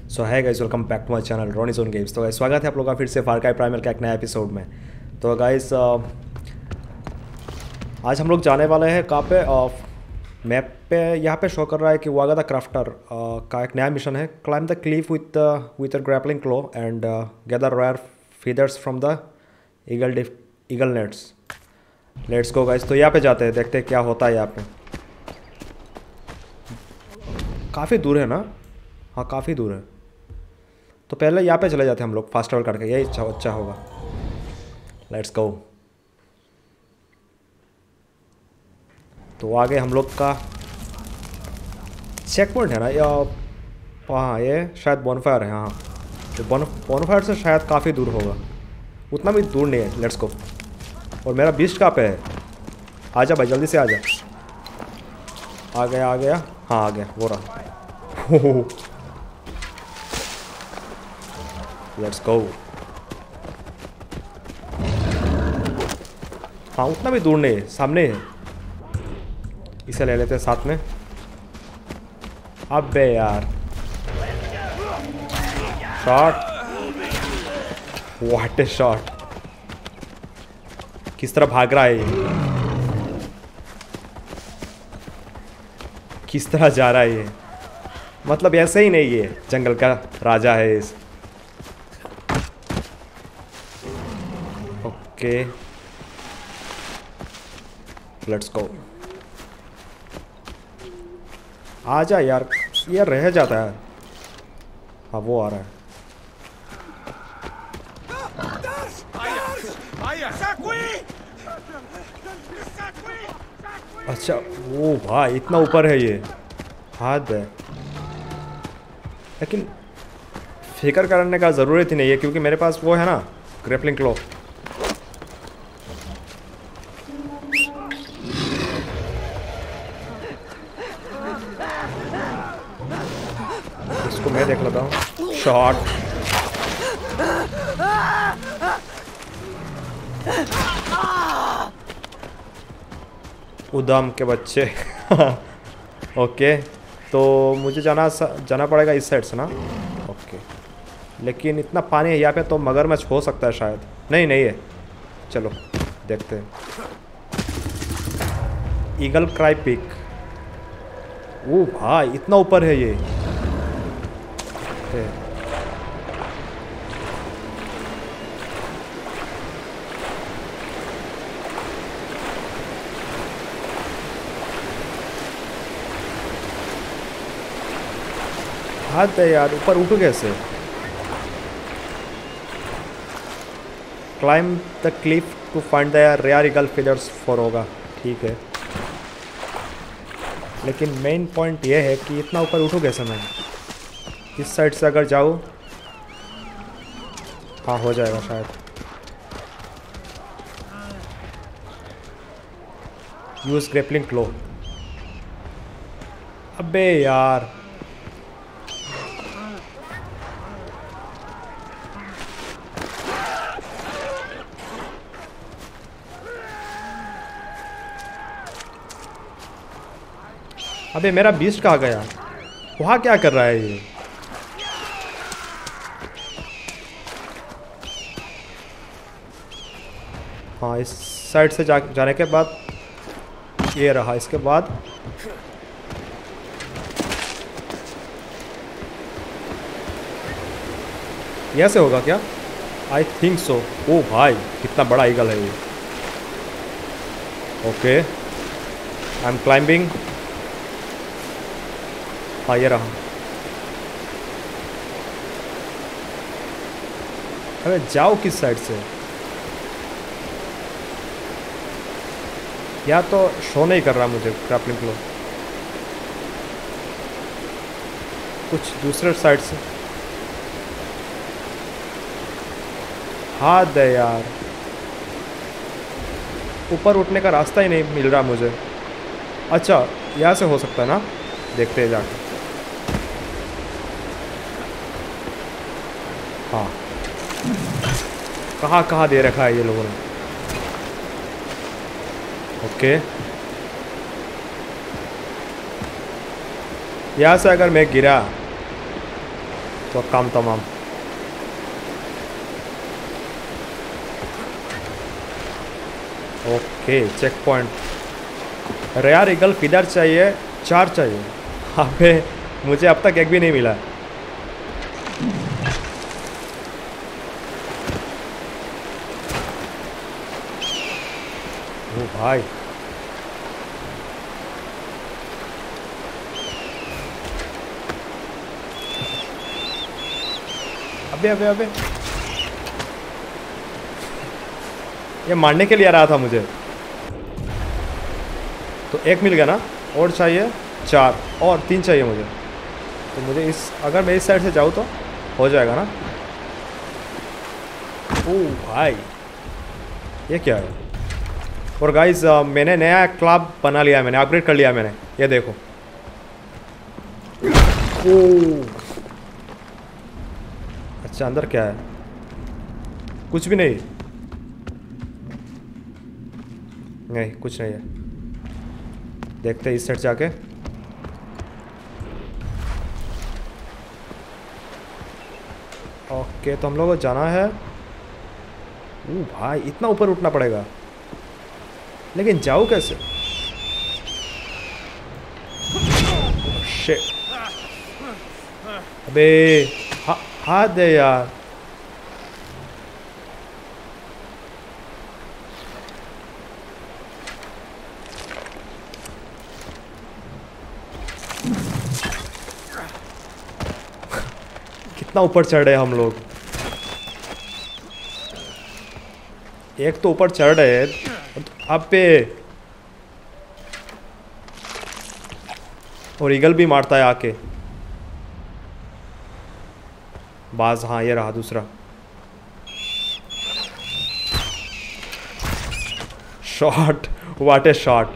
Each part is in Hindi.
सो है guys, welcome back to my channel Ronnie Zone Games. तो गाइस स्वागत है आप लोगों का फिर से फार क्राई प्राइमल का एक नया एपिसोड में। तो गाइस आज हम लोग जाने वाले हैं कहाँ पे, मैप पे यहाँ पे शो कर रहा है कि वागा द क्राफ्टर का एक नया मिशन है। Climb the cliff with a grappling claw and gather rare feathers from the eagle nests. Let's go guys. तो यहाँ पे जाते हैं, देखते हैं क्या होता है यहाँ पे। काफ़ी दूर है ना? हाँ काफ़ी दूर है। तो पहले यहाँ पे चले जाते हैं हम लोग, फास्ट ट्रैवल करके, यही अच्छा होगा। Let's go. तो आगे हम लोग का चेक पॉइंट है ना, या हाँ ये शायद बोनफायर है। हाँ तो बोनफायर से शायद काफ़ी दूर होगा, उतना भी दूर नहीं है। Let's go. और मेरा बीस्ट कहाँ पे है? आजा भाई जल्दी से आजा। आ गया। हाँ आ गया, वो रहा। Let's go. हाँ उतना भी दूर नहीं है, सामने है। इसे ले लेते हैं साथ में। अबे यार, शॉट, व्हाट ए शॉट। किस तरह भाग रहा है ये, किस तरह जा रहा है ये। मतलब ऐसे ही नहीं, ये जंगल का राजा है इस। Okay let's go. आ जा यार, ये रह जाता है। हाँ वो आ रहा है। अच्छा वो भाई इतना ऊपर है ये, हाथ है। लेकिन फिक्र करने का ज़रूरत ही नहीं है क्योंकि मेरे पास वो है ना, ग्रैपलिंग क्लो। इसको मैं देख लेता हूँ। शॉट, उदम के बच्चे। ओके तो मुझे जाना पड़ेगा इस साइड से ना। ओके लेकिन इतना पानी है यहाँ पे, तो मगरमच्छ हो सकता है शायद। नहीं है, चलो देखते हैं। Eagle cry pick. ओ भाई इतना ऊपर है ये। हाथ है यार, ऊपर उठो कैसे? Climb the cliff to find the rare eagle feathers for होगा। ठीक है लेकिन मेन पॉइंट ये है कि इतना ऊपर उठो कैसे मैं? इस साइड से अगर जाऊँ, हाँ हो जाएगा शायद। Use grappling claw. अबे यार, अबे मेरा बीस्ट कहाँ गया? वहाँ क्या कर रहा है ये? हाँ इस साइड से जाने के बाद ये रहा। इसके बाद यह से होगा क्या? I think so. ओ भाई कितना बड़ा ईगल है ये। Okay I am climbing. हाँ ये रहा। अरे जाओ किस साइड से? या तो शो नहीं कर रहा मुझे ग्रैपलिंग क्लो, कुछ दूसरे साइड से। हाथ है यार, ऊपर उठने का रास्ता ही नहीं मिल रहा मुझे। अच्छा यहाँ से हो सकता है ना, देखते हैं जाकर। हाँ कहाँ दे रखा है ये लोगों ने। ओके यहाँ से अगर मैं गिरा तो काम तमाम। Okay checkpoint. Rare eagle feather चाहिए, 4 चाहिए। अबे मुझे अब तक एक भी नहीं मिला। ओ भाई अबे अबे अबे ये मारने के लिए आ रहा था मुझे। तो एक मिल गया ना, और चाहिए 4 और 3 चाहिए मुझे। तो मुझे अगर मैं इस साइड से जाऊँ तो हो जाएगा ना। ओ भाई ये क्या है। और गाइस मैंने नया क्लब बना लिया है, मैंने अपग्रेड कर लिया मैंने, ये देखो। ओ अच्छा अंदर क्या है, कुछ भी नहीं। नहीं कुछ नहीं है, देखते हैं इस साइड जाके। ओके तो हम लोग को जाना है। ओ भाई इतना ऊपर उठना पड़ेगा, लेकिन जाऊँ कैसे। शिट अबे हाथ दे यार। कितना ऊपर चढ़ रहे हम लोग। एक तो ऊपर चढ़ रहे हैं अब पे, और ईगल भी मारता है आके। बाज हाँ ये रहा दूसरा। Shot what a shot.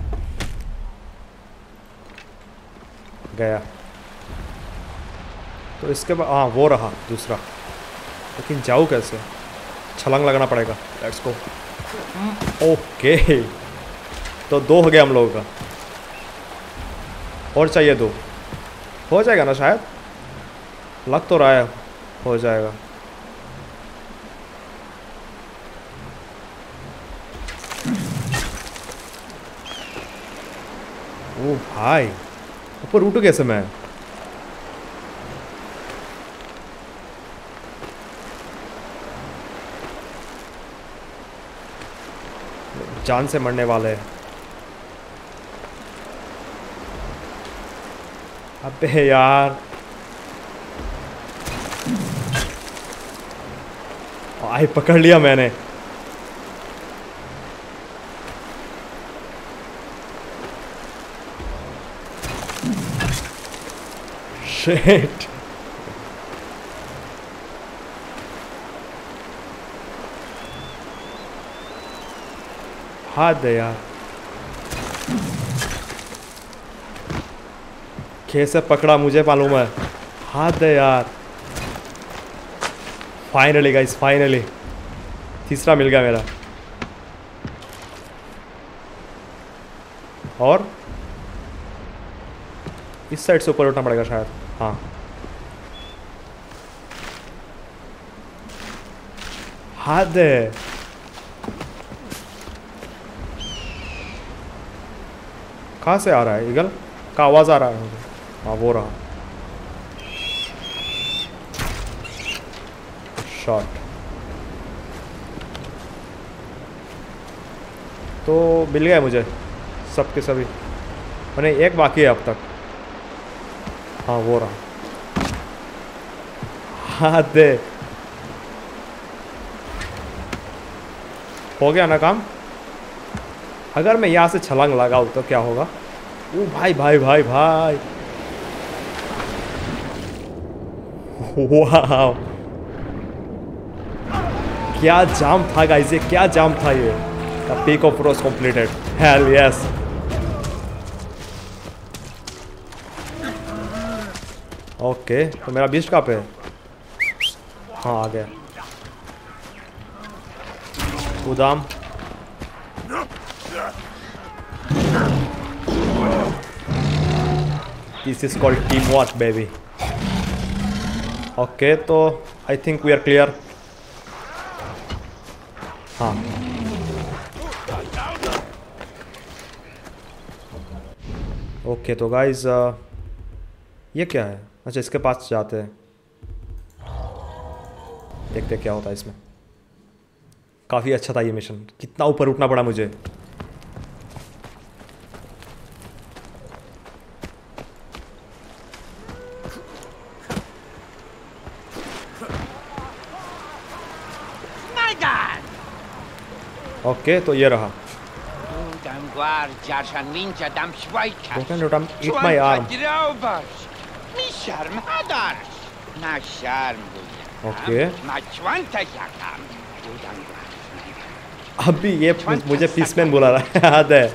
गया। तो इसके बाद हाँ वो रहा दूसरा, लेकिन जाऊँ कैसे। छलांग लगाना पड़ेगा। Let's go. ओके तो 2 हो गया हम लोगों का, और चाहिए 2। हो जाएगा ना शायद, लग तो रहा है हो जाएगा। ओ भाई ऊपर उठू कैसे मैं। जान से मरने वाले हैं। अबे यार आई पकड़ लिया मैंने। शिट हाथ दे यार। कैसे पकड़ा मुझे मालूम है। हाथ दे यार। फाइनली गाइस फाइनली तीसरा मिल गया मेरा। और इस साइड से ऊपर उठना पड़ेगा शायद। हाँ हाथ दे। कहाँ से आ रहा है ईगल का आवाज़ आ रहा है मुझे। हाँ वो रहा शॉट। तो मिल गया मुझे सब के सभी, मैंने एक बाकी है अब तक। हाँ वो रहा। हाथ दे। हो गया ना काम। अगर मैं यहाँ से छलांग लगाऊँ तो क्या होगा। ओ भाई भाई भाई भाई वाह क्या जाम था गाइस, ये क्या जाम था ये। The peak of rose completed. Hell yes. Okay तो मेरा बीस्ट कहाँ पे है। हाँ आ गया। उदाम this is called team work baby. Okay तो I think we are clear. हाँ ओके तो गाइज ये क्या है? अच्छा इसके पास जाते हैं, देखते क्या होता है इसमें। काफ़ी अच्छा था ये मिशन, कितना ऊपर उठना पड़ा मुझे। ओके तो ये रहा। You can eat my arm. Okay अभी ये मुझे पीसमैन बुला रहा है, याद है।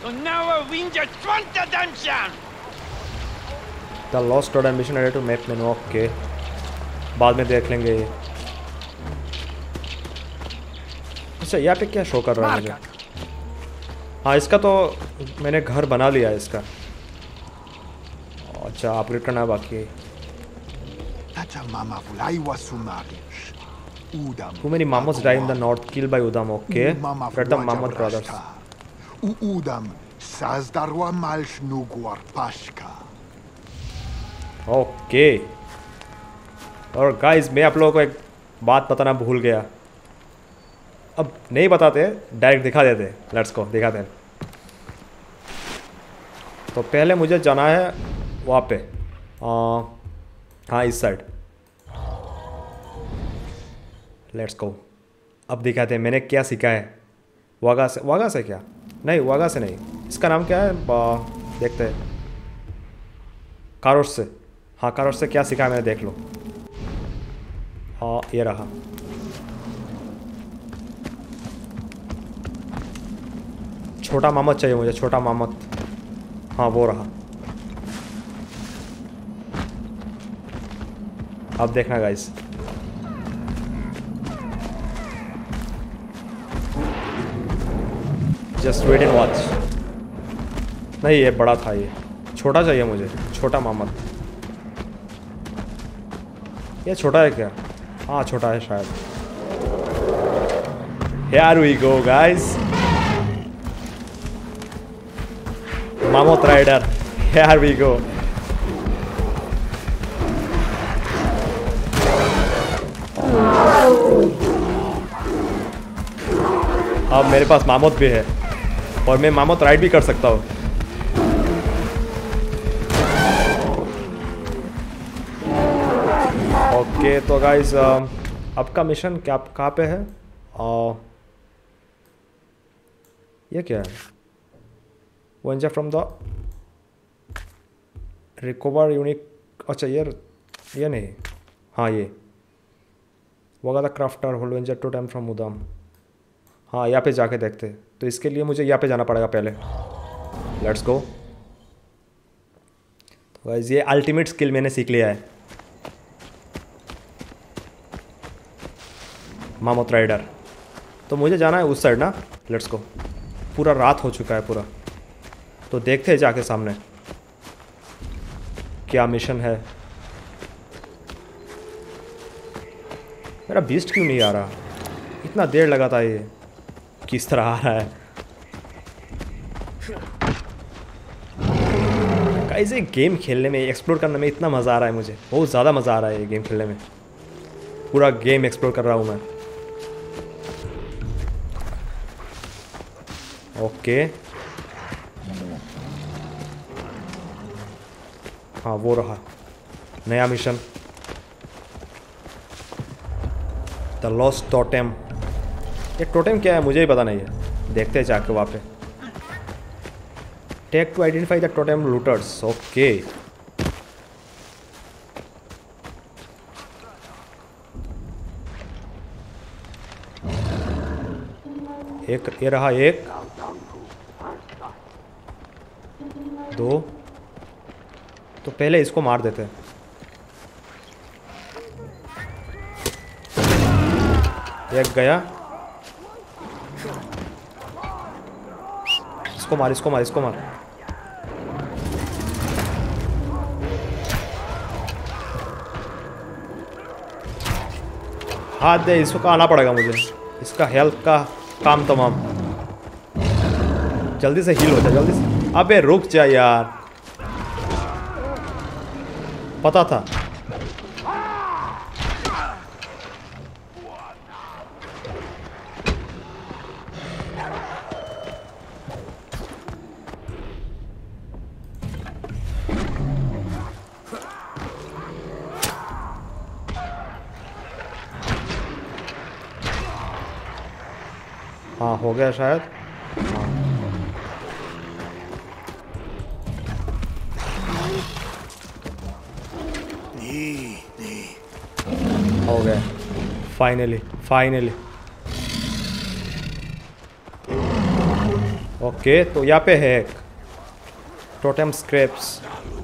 The lost totem mission added to map menu. Okay बाद में देख लेंगे ये। अच्छा यहाँ पे क्या शो कर रहा है मुझे? हाँ इसका तो मैंने घर बना लिया है इसका। अच्छा अपग्रेड करना बाकी है। Too many Mammoths die in the north, killed by Udam. Okay, read the Mammoth brothers. Okay. और गाइस मैं आप लोगों को एक बात बताना भूल गया। अब नहीं बताते, डायरेक्ट दिखा देते। लेट्स गो दिखाते हैं। तो पहले मुझे जाना है वहाँ पे, हाँ इस साइड। Let's go. अब दिखाते हैं मैंने क्या सीखा है। वागा से क्या? नहीं वागा से नहीं, इसका नाम क्या है देखते हैं। कारोस से, हाँ कारोस से क्या सीखा है मैंने, देख लो। हाँ ये रहा। छोटा मामत चाहिए मुझे, छोटा मामत। हाँ वो रहा। अब देखना guys, just wait and watch. नहीं ये बड़ा था, ये छोटा चाहिए मुझे, छोटा मामत। ये छोटा है क्या? हाँ छोटा है शायद। Here we go guys, Mammoth Rider, here we go। अब मेरे पास मामोथ भी है और मैं मामोथ राइड भी कर सकता हूँ। ओके तो गाइस अब का मिशन क्या कहाँ पे है? ये क्या है? Venture from the recover unique. अच्छा ये नहीं, हाँ ये वगा the crafter hole venture to time from उदम। हाँ यहाँ पे जाके देखते हैं। तो इसके लिए मुझे यहाँ पे जाना पड़ेगा पहले। Let's go. तो गाइस ये अल्टीमेट स्किल मैंने सीख लिया है, मामोथ राइडर। तो मुझे जाना है उस साइड ना। Let's go. पूरा रात हो चुका है पूरा, तो देखते हैं जाके सामने क्या मिशन है। मेरा बीस्ट क्यों नहीं आ रहा? इतना देर लगा था, ये किस तरह आ रहा है? गाइस ये गेम खेलने में, एक्सप्लोर करने में इतना मज़ा आ रहा है मुझे, बहुत ज़्यादा मज़ा आ रहा है ये गेम खेलने में। पूरा गेम एक्सप्लोर कर रहा हूँ मैं। ओके हाँ वो रहा नया मिशन, द लॉस्ट टोटेम। ये टोटेम क्या है मुझे ही पता नहीं है, देखते हैं जाके वहाँ पे। Take to identify the totem looters. Okay एक ये रहा, एक दो। तो पहले इसको मार देते हैं। एक गया, इसको मार इसको मार इसको मार। हाथ दे, इसको आना पड़ेगा मुझे, इसका हेल्थ का काम तमाम। जल्दी से हील हो जाए, जल्दी से। अबे रुक जा यार, पता था। हाँ हो गया शायद। हो गया फाइनली, फाइनली। ओके, तो यहाँ पे है एक टोटेम स्क्रैप्स।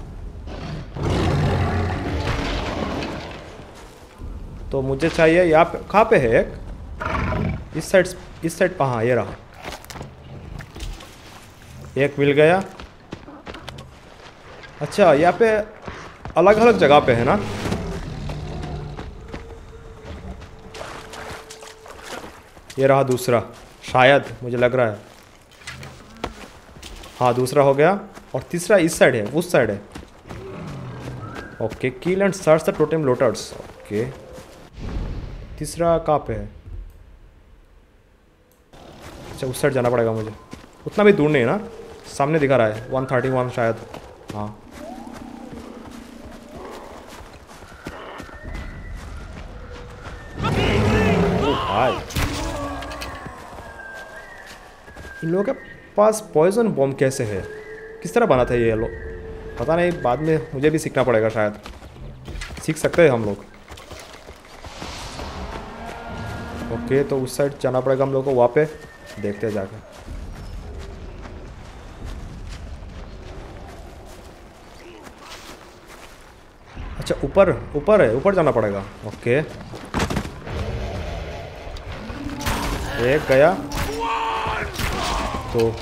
तो मुझे चाहिए यहाँ पे, कहाँ पे है एक? इस साइड, इस साइड। हाँ ये रहा, एक मिल गया। अच्छा यहाँ पे अलग अलग जगह पे है ना? ये रहा दूसरा, शायद मुझे लग रहा है। हाँ दूसरा हो गया, और तीसरा इस साइड है, उस साइड है। Okay, kill and search the totem looters. Okay, तीसरा कहाँ पे है? अच्छा उस साइड जाना पड़ेगा मुझे। उतना भी दूर नहीं है ना, सामने दिखा रहा है 131 शायद। हाँ भाई, इन लोगों के पास पॉइजन बॉम्ब कैसे है? किस तरह बना था ये लोग? पता नहीं, बाद में मुझे भी सीखना पड़ेगा शायद। सीख सकते हैं हम लोग। ओके, तो उस साइड जाना पड़ेगा हम लोग को। वहाँ पे देखते हैं जाकर। अच्छा ऊपर, ऊपर है, ऊपर जाना पड़ेगा। ओके, एक गया तो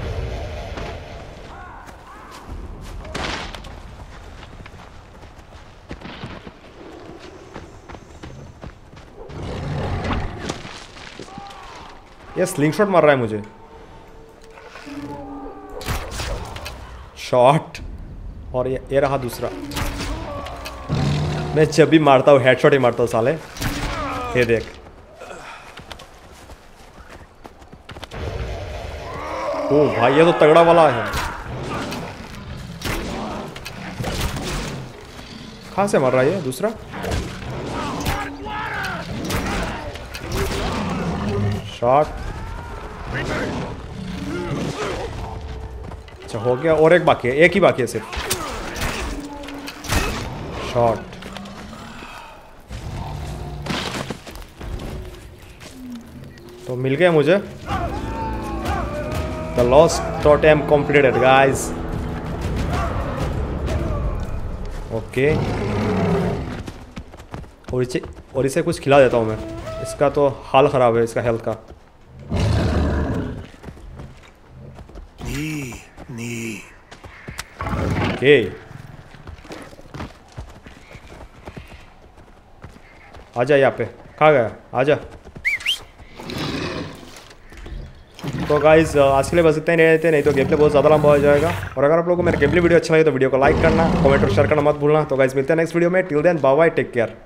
ये स्लिंग शॉट मार रहा है मुझे। शॉट, और ये रहा दूसरा। मैं जब भी मारता हूँ हेडशॉट ही मारता हूँ साले। ये देख, ओ भाई ये तो तगड़ा वाला है। कहाँ से मार रहा है ये दूसरा? शॉट। अच्छा हो गया, और एक बाकी है, एक ही बाकी है सिर्फ। शॉट। तो मिल गया मुझे। The lost totem completed guys. Okay, और इसे कुछ खिला देता हूँ मैं। इसका तो हाल ख़राब है, इसका हेल्थ का। ओके, आजा यहाँ पे। कहाँ गया? आजा। तो गाइज आज के लिए बस इतना ही रहते, नहीं तो गेम प्ले बहुत ज़्यादा लंबा हो जाएगा। और अगर आप लोगों को मेरा गेम प्ले वीडियो अच्छा लगे तो वीडियो को लाइक करना, कमेंट और शेयर करना मत भूलना। तो गाइज मिलते हैं नेक्स्ट वीडियो में। Till then bye bye, take care.